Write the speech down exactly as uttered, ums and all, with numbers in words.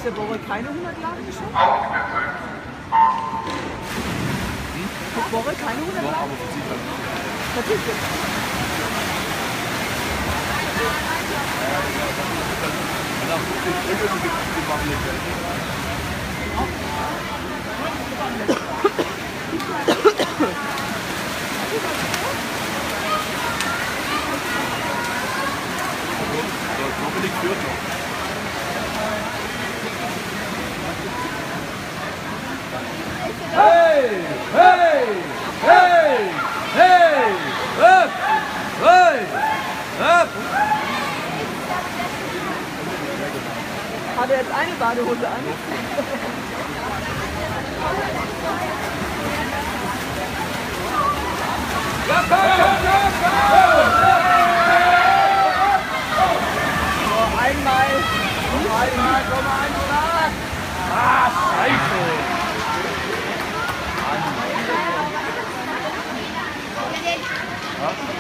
der Bauer keine hundert Jahre geschafft? Hat Bauer keine hundert Jahre? Aber verzichtet. Verzichtet. Dominik führt noch. Hey! Hey! Hey! Hey! Up! Hey! Up! Hat er jetzt eine Badehose an? Ja, komm, komm, komm, komm! So, einmal. Einmal, komm mal, ein Schlag! Ah, Scheiße! Ja?